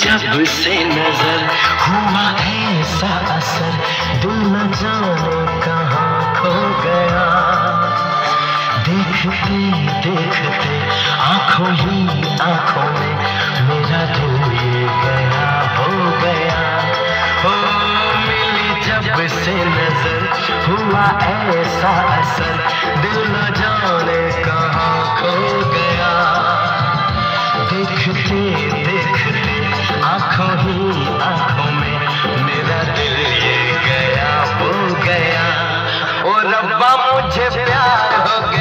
जब से नजर हुआ ऐसा असर, दिल न जाने कहाँ खो गया। देखते देखते आंखों ही आंखों में मेरा दिल ये गया हो गया। हो मिली जब से नजर हुआ ऐसा असर, दिल न जाने कहाँ खो गया। देखते देखते आंखों ही आंखों में मेरा दिल ये गया हो गया। ओ रब्बा मुझे प्यार हो गया।